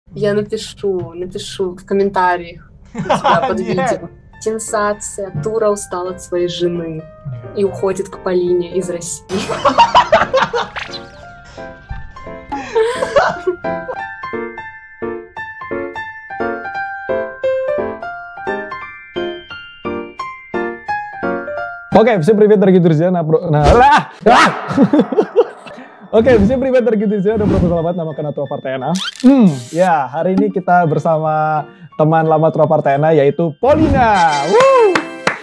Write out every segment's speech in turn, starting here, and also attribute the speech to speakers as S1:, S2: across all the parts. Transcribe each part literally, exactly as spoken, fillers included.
S1: Я напишу, напишу в комментариях у тебя под видео. Сенсация. Тура устал от своей жены и уходит к Полине из России.
S2: Oke, всем привет, дорогие друзья. На, на... Oke, всем привет, dорогие друзья. Udah berapa lama nama kena Tua Partena? Hmm, ya, hari ini kita bersama teman lama Tua Partena yaitu Polina. Woo!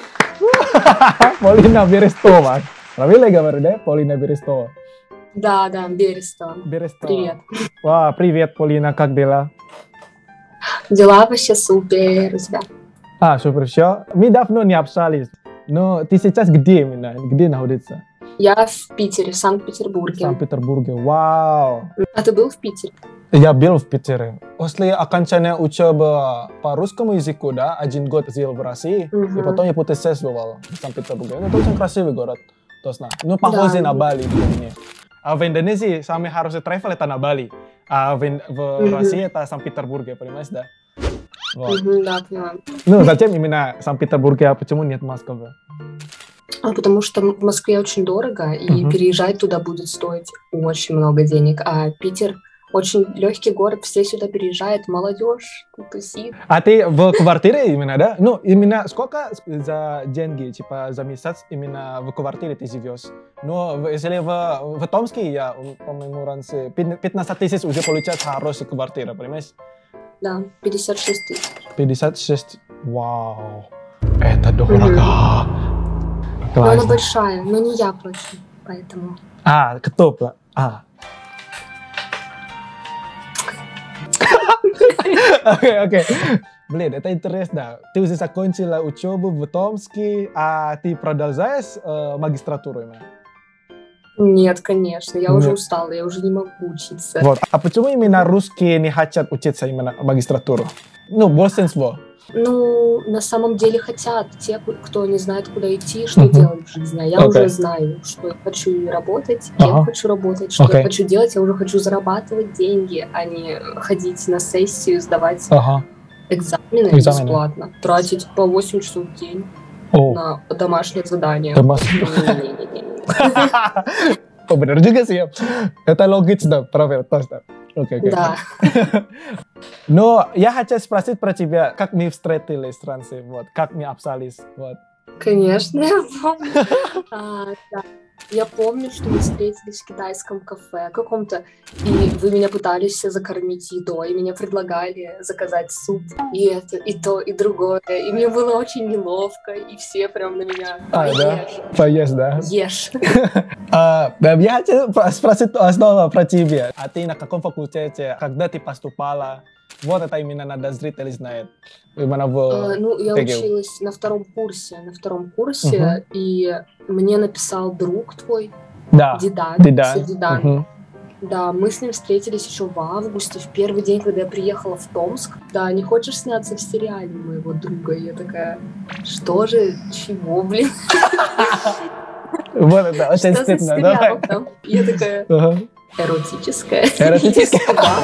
S2: Polina Берестова. Правильно я говорю, да? Полина Берестова.
S1: Да, да, Берестова.
S2: Берестова.
S1: Привет.
S2: Wah, привет, Полина, как дела?
S1: Дела вообще супер у тебя.
S2: А, супер, все. Мы давно не общались. Но ты сейчас где именно? Где находится?
S1: Я в Питере, в Санкт-Петербурге.
S2: В Санкт-Петербурге. Вау.
S1: А ты был в Питере?
S2: Я был в Питере. После окончания учебы по русскому языку, да, один год жил в России,
S1: угу.
S2: И потом я путешествовал в Санкт-Петербурге. Ну, это очень красивый город. Точно. Ну, похож
S1: да.
S2: на Бали. А в Индонезии самый хороший travel это на Бали. А в, в угу. России это Санкт-Петербурге, понимаешь, да? Вот.
S1: Угу, да, понимаю.
S2: Ну, зачем именно Санкт-Петербурге, а почему нет Москвы?
S1: А потому что в Москве очень дорого, и uh-huh. переезжать туда будет стоить очень много денег. А Питер очень легкий город, все сюда переезжают, молодежь тусит.
S2: А ты в квартире именно, да? Ну, именно сколько за деньги, типа за месяц именно в квартире ты живешь? Но если в, в Томске, я, по-моему, раньше пятнадцать тысяч уже получается хорошая квартира, понимаешь?
S1: Да, пятьдесят шесть тысяч.
S2: пятьдесят шесть? Вау, это дорого. Mm-hmm.
S1: Но она большая, но не я плачу, поэтому...
S2: А, кто? А. Окей, окей. Блин, это интересно. Ты уже закончила учебу в Томске, а ты продолжаешь э, магистратуру именно?
S1: Нет, конечно, я Нет. уже устала, я уже не могу учиться.
S2: Вот. А почему именно русские не хотят учиться именно магистратуру? Ну, большинство.
S1: Ну, на самом деле хотят те, кто не знает, куда идти, что uh-huh. делать в жизни. А я okay. уже знаю, что я хочу работать, кем uh-huh. хочу работать, что okay. я хочу делать. Я уже хочу зарабатывать деньги, а не ходить на сессию, сдавать uh-huh. экзамены, экзамены бесплатно. Тратить по восемь часов в день oh. на домашнее задание.
S2: Домашнее. Oh, benar juga sih ya. Это логично, правильно, точно. Окей, окей.
S1: Да.
S2: Но я хочу спросить про тебя, как мы встретились в Франции, вот, как мы общались, вот.
S1: Конечно, я помню. а, да. Я помню, что мы встретились в китайском кафе каком-то, и вы меня пытались закормить едой, и меня предлагали заказать суп, и это, и то, и другое, и мне было очень неловко, и все прям на меня
S2: а, да? Поешь, да?
S1: Ешь.
S2: Я хочу спросить снова про тебя. А ты на каком факультете, когда ты поступала? Вот это именно надо зрители знают. Именно в
S1: а, ну, я ТГУ. Училась на втором курсе, на втором курсе, uh-huh. и мне написал друг твой,
S2: да.
S1: Дидан.
S2: Дидан.
S1: Дидан.
S2: Uh-huh.
S1: Да, мы с ним встретились еще в августе, в первый день, когда я приехала в Томск. Да, не хочешь сняться в сериале моего друга? И я такая, что же, чего, блин?
S2: Вот это очень стыдно, давай.
S1: Я такая, эротическая.
S2: Эротическая?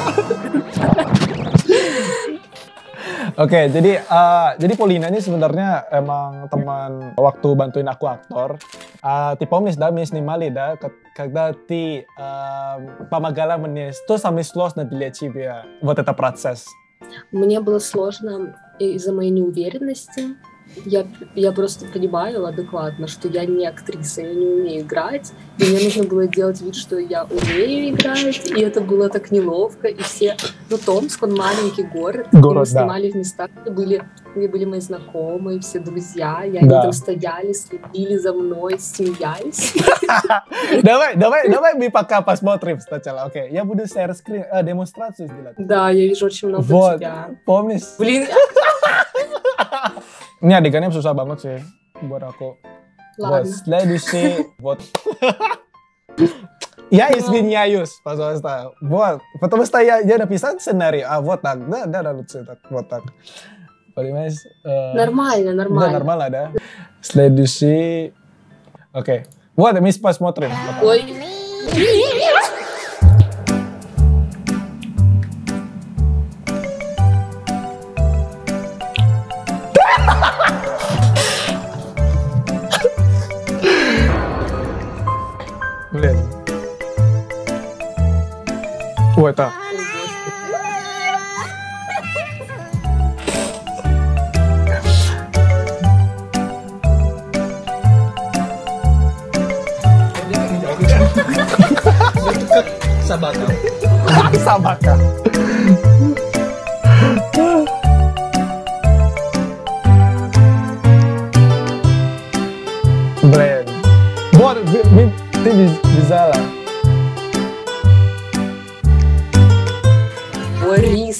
S2: Oke, okay, jadi uh, jadi Polina ini sebenarnya emang teman waktu bantuin aku aktor. Uh, ты помнишь, да, мы снимали, да, когда ты uh, помогала мне, что самое сложное для тебя, вот этот процесс?
S1: Мне было сложно из-за моей неуверенности. Я, я просто понимаю адекватно, что я не актриса, я не умею играть, и мне нужно было делать вид, что я умею играть, и это было так неловко, и все... Ну, Томск, он маленький город,
S2: город
S1: и мы
S2: да.
S1: снимали в местах, где были, где были мои знакомые, все друзья, и
S2: да.
S1: они там стояли, следили за мной, смеялись.
S2: Давай, давай, давай мы пока посмотрим сначала, окей, я буду share screen, демонстрацию сделать.
S1: Да, я вижу очень много
S2: вот,
S1: тебя.
S2: Помнишь?
S1: Блин,
S2: Ini adegannya susah banget sih buat aku.
S1: Ладно.
S2: Вот, следующий, вот. Я извиняюсь, пожалуйста. Вот, потому что я, я написал сценарий, а вот так, да, да, да, лучше так, вот так. Понимаешь?
S1: Нормально, нормально.
S2: Да, нормально, да. Следующий, окей. Вот, мы посмотрим.
S1: Ой.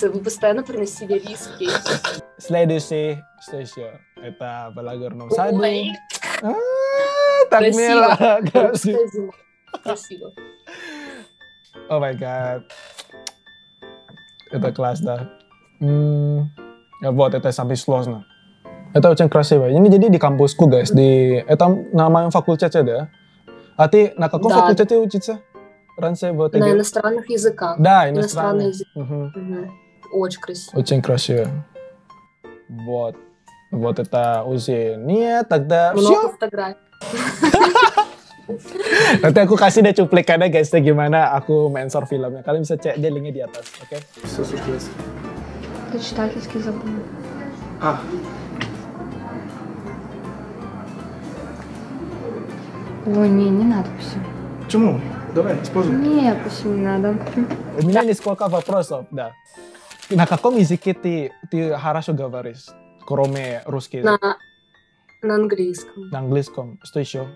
S1: вы постоянно приносили риски.
S2: Следующий, следующий, это Балагорном саду.
S1: Ой.
S2: А, так мило.
S1: Красиво. Красиво.
S2: О май гад. Это класс, да. М, Вот, это самый сложно. Это очень красиво. Ini jadi di kampusku, guys. Di, это на моем факультете, да? А ты на каком
S1: Да.
S2: факультете учишься? Раньше в
S1: На
S2: ТГ?
S1: иностранных языках.
S2: Да,
S1: Иностранные
S2: иностранный.
S1: языки.
S2: Мгм.
S1: Мгм. Очень красиво.
S2: Очень красиво. Вот. Вот это уже нет, тогда
S1: Много
S2: все.
S1: фотографий.
S2: Nanti aku kasih deh cuplikannya guys, gimana aku mensor filmnya. Kalian bisa cek deh linknya di atas, oke?
S1: Это читательский забыл.
S2: Ah.
S1: Ой, не, не надо все.
S2: Почему? Давай, используй.
S1: Не, пусть не надо.
S2: У меня несколько вопросов, да. На каком языке ты, ты хорошо говоришь, кроме русский язык?
S1: На, на английском.
S2: На английском. Что еще?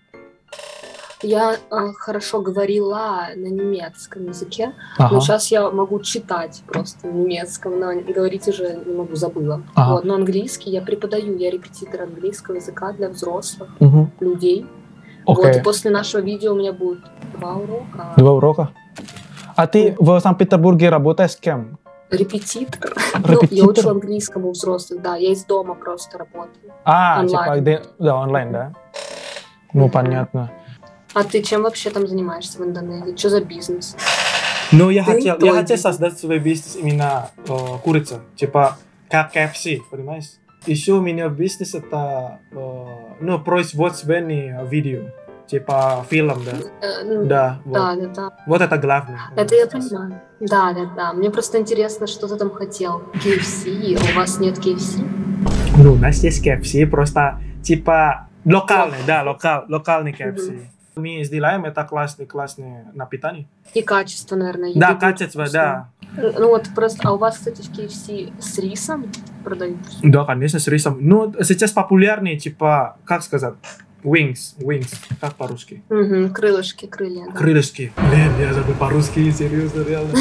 S1: Я э, хорошо говорила на немецком языке,
S2: Ага.
S1: но сейчас я могу читать просто на немецком, но говорить уже не могу, забыла.
S2: Ага.
S1: Вот, но английский я преподаю, я репетитор английского языка для взрослых
S2: Мгм.
S1: людей. Вот,
S2: Окей.
S1: и после нашего видео у меня будет два урока.
S2: Два урока. А ты в Санкт-Петербурге работаешь с кем?
S1: Репетитор. Ну,
S2: Репетитор?
S1: я учу английскому у взрослых, да, я из дома просто работаю.
S2: А,
S1: Онлайн.
S2: типа, где- да, онлайн, да? Ну, понятно.
S1: А ты чем вообще там занимаешься в Индонезии? Что за бизнес?
S2: Ну, я
S1: Ты
S2: хотел,
S1: твой
S2: я хотел
S1: бизнес.
S2: создать свой бизнес именно э, курица, типа как кей эф си, понимаешь? Еще у меня бизнес это, э, ну, производственный видео, типа фильм, да?
S1: Э, ну,
S2: Да, вот.
S1: Да, да, да.
S2: Вот это главное.
S1: Это я понимаю. Да, да, да. Мне просто интересно, что ты там хотел. кей эф си, у вас нет кей эф си?
S2: Ну, у нас есть кей эф си, просто типа локальный, да, локал, локальный кей эф си. Мы сделаем это классный, классный напитание.
S1: И качество, наверное. еды
S2: Да,
S1: будет
S2: качество, да.
S1: вкусное. Ну вот просто, а у вас, кстати, в кей эф си с рисом продают?
S2: Да, конечно, с рисом. Ну, сейчас популярные, типа, как сказать, wings, wings, как по-русски?
S1: Угу, крылышки, крылья. Да.
S2: Крылышки. Блин, я забыл по-русски, серьезно, реально.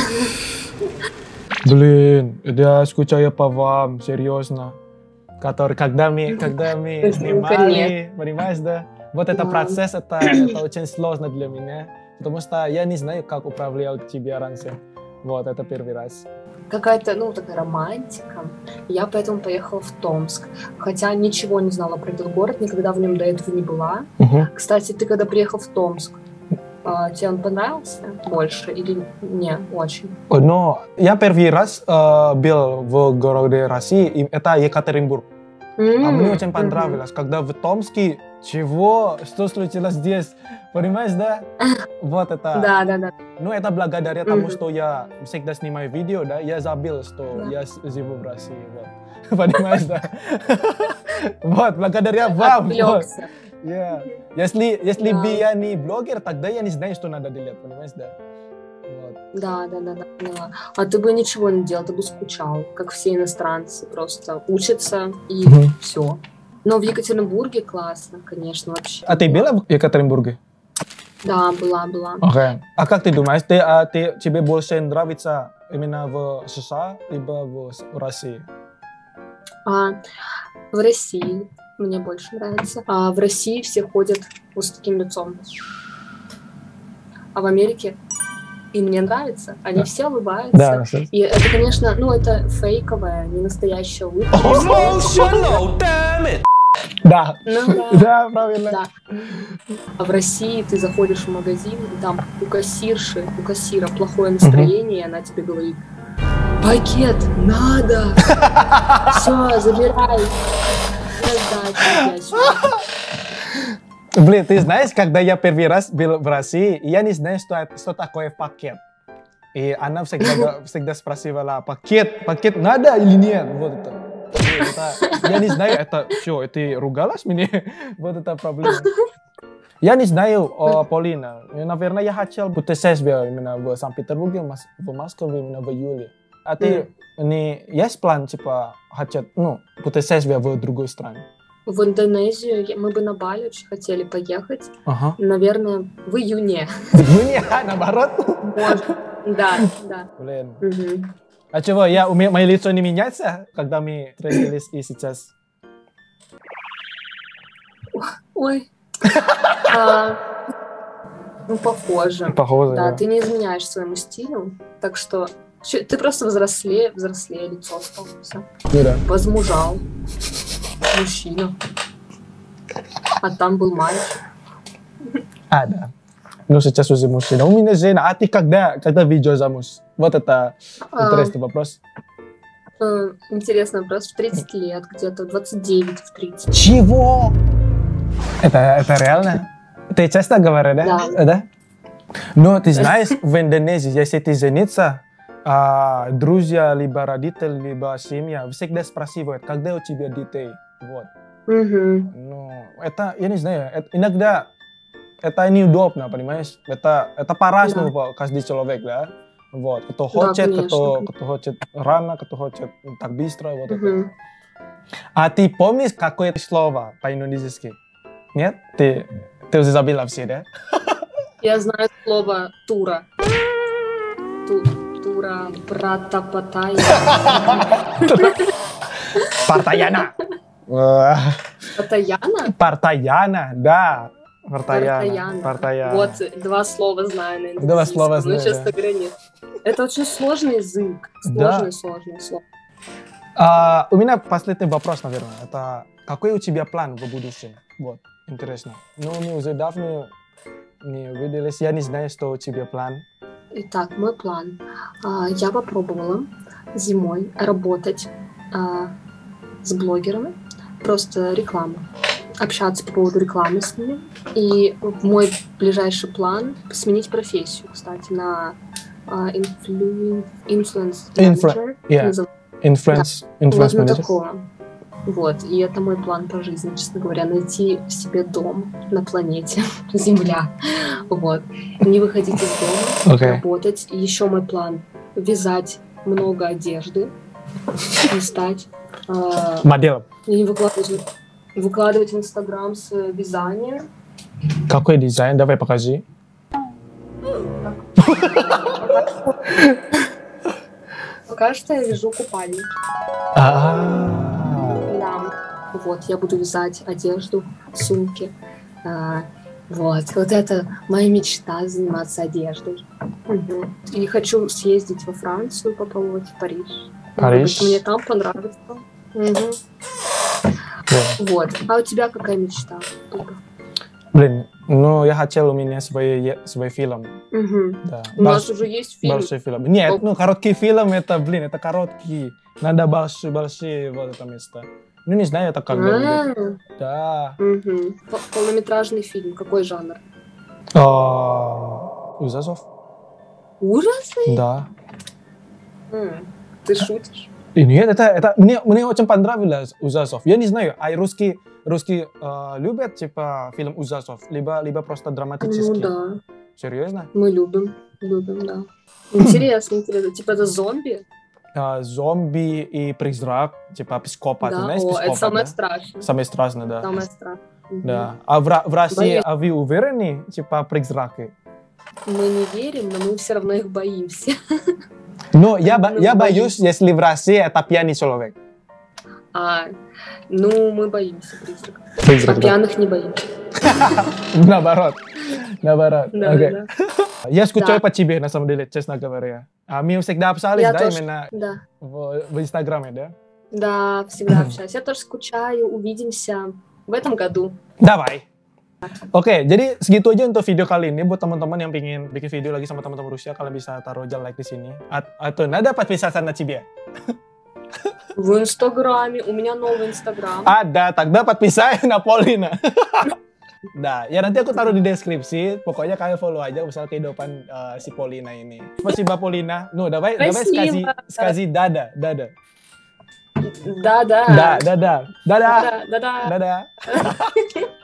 S2: Блин, я скучаю по вам, серьезно. Который, когда мы, когда мы
S1: Конечно,
S2: снимали, понимаешь, да? Вот это
S1: Да.
S2: процесс, это, это очень сложно для меня, потому что я не знаю, как управлял тебя раньше. Вот, это первый раз.
S1: Какая-то, ну, такая романтика. Я поэтому поехала в Томск. Хотя ничего не знала про этот город, никогда в нем до этого не была.
S2: Мгм.
S1: Кстати, ты когда приехал в Томск, а, тебе он понравился больше или не очень?
S2: Но я первый раз э, был в городе России, и это Екатеринбург. А мне
S1: М,
S2: очень
S1: мгм.
S2: понравилось, когда в Томске, чего, что случилось здесь, понимаешь, да? Вот это.
S1: Да, да, да.
S2: Ну, это благодаря тому,
S1: Мгм.
S2: что я всегда снимаю видео, да, я забыл, что
S1: Да.
S2: я с- живу в России, вот. Понимаешь, да? Вот, благодаря вам. вот.
S1: Отвлекся.
S2: Yeah. Если, если
S1: Да.
S2: бы я не блогер, тогда я не знаю, что надо делать, понимаешь, да? Вот.
S1: Да, да, да, да, поняла. А ты бы ничего не делал, ты бы скучал, как все иностранцы, просто учатся и
S2: Мгм.
S1: все. Но в Екатеринбурге классно, конечно, вообще.
S2: А ты была в Екатеринбурге?
S1: Да, была, была.
S2: Окей. А как ты думаешь, ты, а, ты, тебе больше нравится именно в США, либо в С- в России?
S1: А в России мне больше нравится. А в России все ходят вот с таким лицом. А в Америке и мне нравится. Они
S2: Да.
S1: все улыбаются.
S2: Да,
S1: И это, конечно, ну это фейковая, не настоящая улыбка.
S2: да.
S1: Ну да.
S2: Да, правильно.
S1: Да. А в России ты заходишь в магазин, и там у кассирши, у кассира плохое настроение, и она тебе говорит: пакет надо! Все, забирай. Раздачу,
S2: Блин, ты знаешь, когда я первый раз был в России, я не знаю, что, это- что такое пакет. И она всегда, га- всегда спрашивала, пакет, пакет надо или нет? Вот это. И это- я не знаю, это все, ты ругалась мне? Вот это проблема. Я не знаю, о, Полина, наверное, я хотел путешествие именно в Санкт-Петербурге, в Мос- в Москве именно в июле. А ты, не, есть план, типа, хотят, ну, путешествие в другой стране?
S1: В Индонезию я- мы бы на Бали очень хотели поехать.
S2: Ага.
S1: Наверное, в июне.
S2: В июне, наоборот?
S1: Может. Да, да.
S2: Блин.
S1: Мгм.
S2: А чего, я умею, мое лицо не меняется, когда мы встретились и сейчас?
S1: Ой. а, ну, похоже.
S2: Похоже,
S1: да.
S2: да.
S1: Ты не изменяешь своему стилю, так что ты просто взрослее, взрослее лицо стал. Все.
S2: Да.
S1: Возмужал. Мужчина. А там был мальчик.
S2: А, да. Ну, сейчас уже мужчина. У меня жена. А ты когда, когда видео замуж? Вот это интересный а, вопрос.
S1: Э, интересный вопрос. В тридцать лет, где-то двадцать девять в тридцать.
S2: Чего? Это, это реально? Ты часто говоришь, да?
S1: Да.
S2: да? Но ты знаешь, в Индонезии, если ты жениться, а, друзья, либо родители, либо семья всегда спрашивают, когда у тебя детей. Вот.
S1: Угу.
S2: Ну, это, я не знаю, это, иногда это неудобно, понимаешь? Это, это по-разному да. каждый человек, да? Вот. Кто хочет,
S1: да,
S2: кто, кто хочет рано, кто хочет так быстро, вот
S1: угу.
S2: это. А ты помнишь какое слово по-индонезийски? Нет? Ты, ты уже забыла все, да?
S1: Я знаю слово «тура». Ту, тура, брата, патая.
S2: Партаяна.
S1: Партаяна?
S2: Партаяна, да.
S1: Партаяна.
S2: Партаяна.
S1: Вот, два слова знаю на индонезийском.
S2: Два слова знаю,
S1: ну, честно
S2: да.
S1: говоря, нет. Это очень сложный язык. Сложный, да. сложный слово.
S2: А, у меня последний вопрос, наверное. Это какой у тебя план в будущем? Вот, интересно. Ну, мы уже давно не увиделись. Я не знаю, что у тебя план.
S1: Итак, мой план. А, я попробовала зимой работать а, с блогерами. Просто реклама. Общаться по поводу рекламы с ними. И мой ближайший план — сменить профессию, кстати, на uh, influence manager.
S2: Yeah. Influence,
S1: да.
S2: influence
S1: вот
S2: manager.
S1: Такого. Вот, и это мой план по жизни, честно говоря, найти себе дом на планете Земля. Вот. Не выходить из дома, okay. работать. И еще мой план — вязать много одежды и стать э,
S2: моделом.
S1: И не выкладывать, выкладывать в Инстаграм с вязанием.
S2: Какой дизайн? Давай покажи.
S1: Пока что я вяжу купальник.
S2: А-а-а.
S1: Да. Вот, я буду вязать одежду, сумки. А, вот, вот это моя мечта — заниматься одеждой. Угу. И хочу съездить во Францию, попробовать в Париж.
S2: Париж?
S1: Мне там понравится. Угу.
S2: Yeah.
S1: Вот. А у тебя какая мечта?
S2: Блин, ну я хотел у меня свой, свой фильм.
S1: Угу.
S2: Да.
S1: У нас уже есть фильм.
S2: Большой фильм. Нет, О. ну короткий фильм, это, блин, это короткий. Надо большие-большие вот это место. Ну не знаю, это когда
S1: А-а-а.
S2: будет. Да.
S1: Угу. Полнометражный фильм. Какой жанр?
S2: А, ужасов.
S1: Ужасы?
S2: Да.
S1: М, Ты шутишь?
S2: И нет, это, это мне, мне очень понравилось ужасов. Я не знаю, а русские, русские э, любят типа фильм ужасов, либо, либо просто драматический?
S1: Ну да.
S2: Серьезно?
S1: Мы любим, любим, да. Интересно, интересно. Типа это зомби?
S2: А, зомби и призрак, типа психопат.
S1: Да,
S2: Знаешь,
S1: о,
S2: психопат,
S1: это самое
S2: да?
S1: страшное.
S2: Самое страшное, да.
S1: Самое страшное.
S2: Да. А в, в России,
S1: Боюсь.
S2: а вы уверены, типа призраки?
S1: Мы не верим, но мы все равно их боимся.
S2: Но я,
S1: Ну,
S2: я
S1: боюсь.
S2: боюсь, если в России это пьяный человек.
S1: А, ну, мы боимся призраков.
S2: Призрак,
S1: А
S2: да.
S1: пьяных не боимся.
S2: Наоборот. Наоборот.
S1: Да,
S2: Окей.
S1: да.
S2: Я скучаю
S1: Да.
S2: по тебе, на самом деле, честно говоря. А мы всегда общались,
S1: Я
S2: да,
S1: тоже.
S2: именно
S1: Да.
S2: в, в Инстаграме, да?
S1: Да, всегда общаюсь. Я тоже скучаю. Увидимся в этом году.
S2: Давай. Oke, jadi segitu aja untuk video kali ini. Buat teman-teman yang pengen bikin video lagi sama teman-teman Rusia, kalian bisa taruh aja like di sini. Atau nada подписаться на тебе.
S1: В Инстаграме. У меня новый Инстаграм.
S2: Ada, тогда подписай на Полина. Nah, ya nanti aku taruh di deskripsi. Pokoknya kalian follow aja usaha kehidupan uh, si Polina ini. Спасибо, Полина. Ну, давай, давай скажи, скажи дада, дада.
S1: Да, да.
S2: Да, да, да. Дада.
S1: Да, да, да.
S2: Dadah.